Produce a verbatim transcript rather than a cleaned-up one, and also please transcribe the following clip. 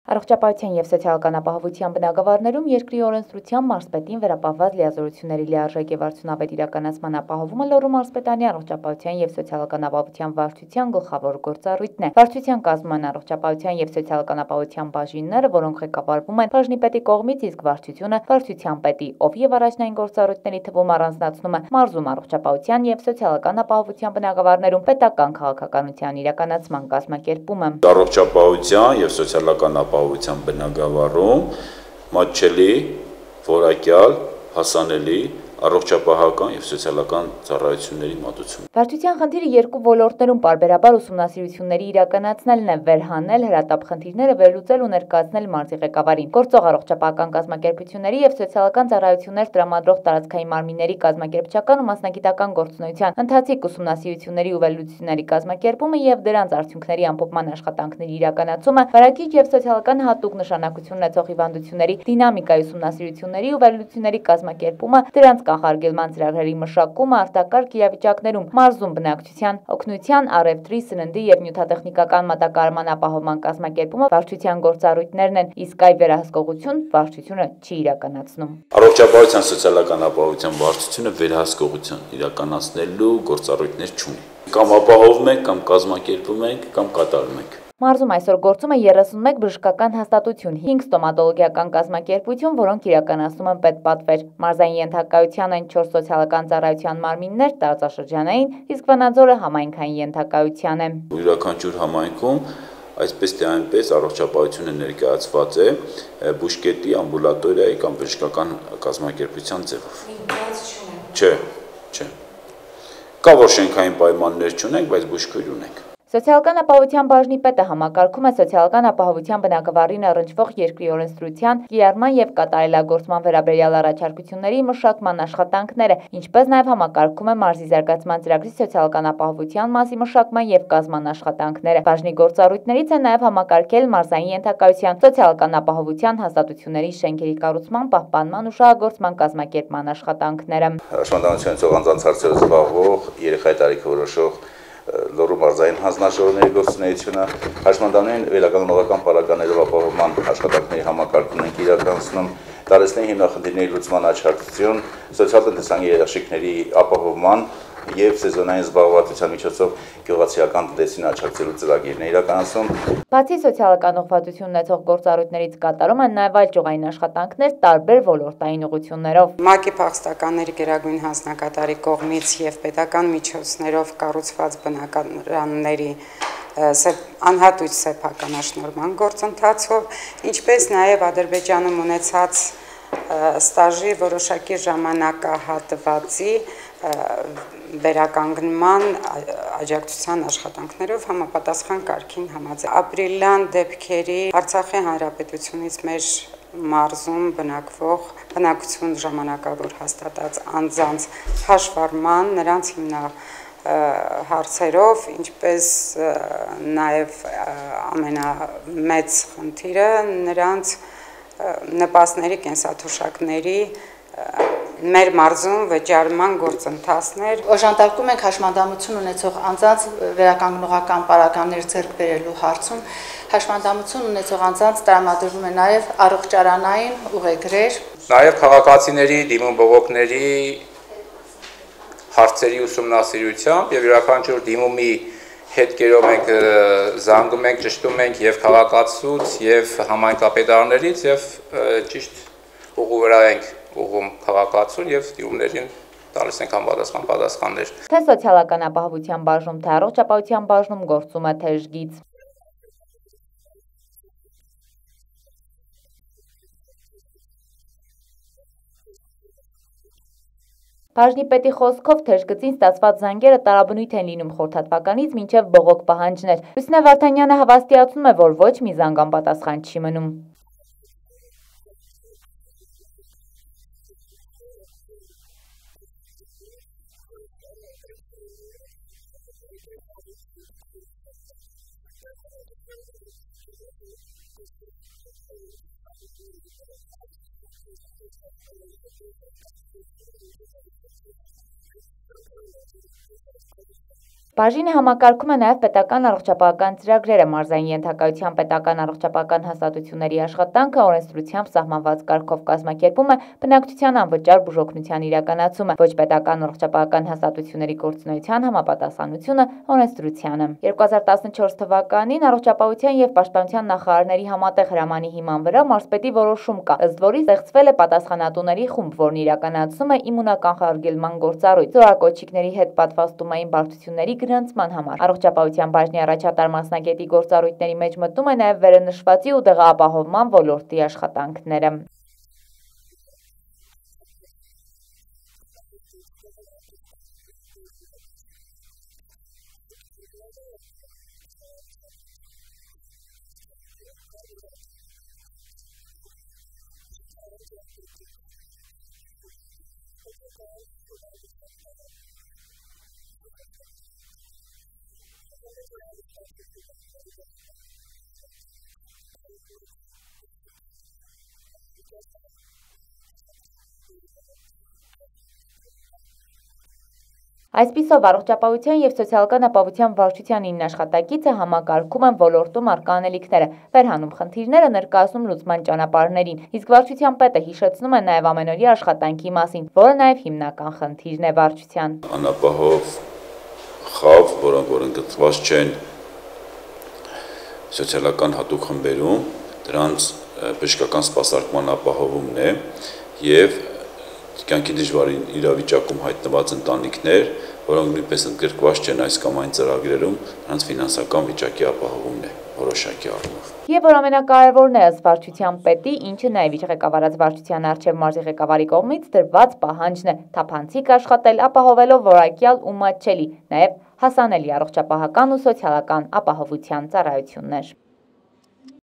Առողջապահության և սոցիալական ապահովության բնագավառներում երկրի օրենսդրությամբ մարզպետին վերապահված լիազորությունների լիարժեք և արդյունավետ իրականացման ապահովումը Լոռու մարզպետանի առողջապահության և սոցիալական ապահովության վարչության գլխավոր գործառույթն է։ Վարչության կազմում են առողջապահության և սոցիալական ապահովության բաժինները, որոնք ղեկավարվում են բաժնի պետի կողմից, իսկ վարչությունը վարչության պետի, ով և առաջնային գործառույթների թվում առանձնացնում է մարզում առողջապահության և սոցիալական ապահովության բնագավառներում պետական քաղաքականության իրականացման կազմակերպումը։ Առողջապահության և սոցիալական ապահովության բնագավառում մատչելի, որակյալ, հասանելի առողջապահական և սոցիալական ծառայությունների մատուցում։ Վարչության խնդիրը երկու ոլորտներում պարբերաբար ուսումնասիրությունների իրականացնելն է՝ վերհանել հրատապ խնդիրները, վերլուծել ու ներկայացնել մարզի ղեկավարին, գործող առողջապահական կազմակերպությունների և սոցիալական ծառայություններ տրամադրող տարածքային մարմինների կազմակերպչական ու մասնագիտական գործունեության ընթացիկ ուսումնասիրությունների ու վերլուծությունների կազմակերպումը և դրանց արդյունքների ամփոփման աշխատանքների իրականացումը, վարակիչ և սոցիալական հատուկ նշանակություն ունեցող հիվանդությունների դինամիկայի ուսումնասիրությունների ու վերլուծությունների կազմակերպումը, դրանց կանխարգելման ծրագրերի մշակումը, արտակարգ իրավիճակներում մարզում բնակչության օգնության, առևտրի, սննդի և նյութատեխնիկական մատակարարման ապահովման կազմակերպումը վարչության գործառույթներն են, իսկ այ վերահսկողություն վարչությունը չի իրականացնում։ Առողջապահության սոցիալական ապահովության վարչությունը վերահսկողություն իրականացնելու գործառույթներ չունի։ Կամ ապահովում ենք, կամ կազմակերպում ենք, կամ կատարում ենք։ Մարզում այսօր գործում է երեսունմեկ բժշկական հաստատություն, հինգ ստոմատոլոգիական կազմակերպություն, որոնք իրականացնում են պետպատվեր։ Մարզային ենթակայության են չորս սոցիալական ծառայության մարմիններ, տարածաշրջանային, իսկ Վանաձորը համայնքային ենթակայության է։ Յուրաքանչյուր համայնքում այսպես թե այնպես առողջապահությունը ներկայացված է բուժկետի, ամբուլատորիայի կամ բժշկական կազմակերպության ձևով։ Չէ, չէ։ Կա որ շենքային պայմաններ չունենք, բայց բուժքույր ունենք։ Սոցիալական ապահովության բաժնի պետը համակարգում է սոցիալական ապահովության բնագավառին առնչվող երկրի օրենսդրության կիրառման և կատարելագործման վերաբերյալ առաջարկությունների մշակման աշխատանքները, ինչպես նաև համակարգում է մարզի զարգացման ծրագրի սոցիալական ապահովության մասի մշակման և կազմման աշխատանքները։ Բաժնի գործառույթներից է նաև համակարգել մարզային ենթակայության սոցիալական ապահովության հաստատությունների շենքերի կառուցման, պահպանման ու շահագործման կազմակերպման աշխատանքները։ Հաշմանդամության ցողանձանց հարցերով զբաղվող երեխայի տարիքը որոշող Լոռու մարզային հանձնաժողովների գործունեությունը, հաշմանդամային վերականգնողական պարագաներով ապահովման աշխատանքների համակարգումն ենք իրականացնում, տարեցների հիմնախնդիրների լուծման աջակցություն, սոցիալ-տնտեսական երաշխիքների ապահովման և սեզոնային զբաղվածության միջոցով գյուղացիական տնտեսին աջակցելու ծրագիրներ իրականացում։ Բացի սոցիալական ուղղվածություն ունեցող գործառույթներից կատարում են նաև այլ ճյուղային աշխատանքներ տարբեր ոլորտային ուղղություններով։ ՄԱԿ-ի փախստականների գերագույն հանձնակատարի կողմից և պետական միջոցներով կառուցված բնակարանների անհատույց սեփականաշնորհման գործընթացով, ինչպես նաև Ադրբեջանում ունեցած ստաժի որոշակի ժամանակահատվածի վերականգնման աջակցության աշխատանքներով համապատասխան կարգին համաձայն։ Ապրիլյան դեպքերի Արցախի հանրապետությունից մեր մարզում բնակվող բնակություն ժամանակավոր հաստատած անձանց հաշվառման, նրանց հիմնա հարցերով, ինչպես նաև ամենամեծ խնդիրը նրանց նպաստների կենսաթոշակների մեր մարզում վճարման գործընթացներ։ Օժանդակում ենք հաշմանդամություն ունեցող անձանց վերականգնողական պարագաներ ձեռք բերելու հարցում։ Հաշմանդամություն ունեցող անձանց տրամադրվում է նաև առողջարանային ուղեգրեր։ Նաև քաղաքացիների դիմում բողոքների հարցերի ուսումնասիրությամբ եւ յուրաքանչյուր դիմումի հետքերով մենք զանգում ենք, ճշտում ենք եւ քաղաքացուց եւ համայնքապետարներից եւ ճիշտ ուղու վրա ենք ուղում քաղաքացուն եւ դիմումներին տալիս ենք համապատասխան պատասխաններ։ Թե սոցիալական ապահովության բաժնում, թե առողջապահության բաժնում գործում է թեժգից։ Բաժնի պետի խոսքով թեժգծին ստացված զանգերը տարաբնույթ են լինում խորհրդատվականից մինչև բողոք պահանջներ։ Լուսինե Վարդանյանը հավաստիացնում է, որ ոչ մի զանգ անպատասխան չի մնում։ Բաժինը համակարգում է նաև պետական առողջապահական ծրագրերը, մարզային ենթակայության պետական առողջապահական հաստատությունների աշխատանքը օրենսդրությամբ սահմանված կարգով կազմակերպում է բնակչության անվճար բուժօգնության իրականացումը, ոչ պետական առողջապահական հաստատությունների գործունեության համապատասխանությունը օրենսդրությանը։ երկու հազար տասնչորս թվականին առողջապահության եւ պաշտպանության նախարարների համատեղ հրամանի հիման վրա մարզպետի որոշում կա, ըստ որի ստեղծվել է պատասխանատուների խումբ, որն իրականացնում է իմունականխարգելման գործառույթ, զորակոչիկների հետ պատվաստումային բարդությունների գրանցման համար։ Առողջապահության բաժնի առաջատար մասնագետի գործառույթների մեջ մտնում է նաև վերընշվածի ու դեղաապահովման ոլորտի աշխատանքները։ Այսպիսով առողջապահության և սոցիալական ապահովության վարչության ինը աշխատակիցը համակարգում են ոլորտում առկա անելիքները, վերհանում խնդիրները, ներկայացնում լուծման ճանապարհներին, իսկ վարչության պետը հիշեցնում է նաև ամենօրյա աշխատանքի մասին, որը նաև հիմնական խնդիրն է վարչության։ Անապահով խավ, որոնք որ ընդգծված չեն սոցիալական հատուկ խմբերում, դրանց բժշկական սպասարկման ապահովումն է և կյանքի դժվար իրավիճակում հայտնված ընտանիքներ, որոնք նույնպես ընդգրկված չեն այս կամ այն ծրագրերում, նրանց ֆինանսական վիճակի ապահովումն է որոշակի առումով։ Եվ որ ամենակարևորն է ըստ վարչության պետի, ինչը նաև իր ղեկավարած վարչության առջև մարզի ղեկավարի կողմից տրված պահանջն է թափանցիկ աշխատել, ապահովելով որակյալ ու մատչելի, նաև հասանելի առողջապահական ու սոցիալական ապահովության ծառայություններ։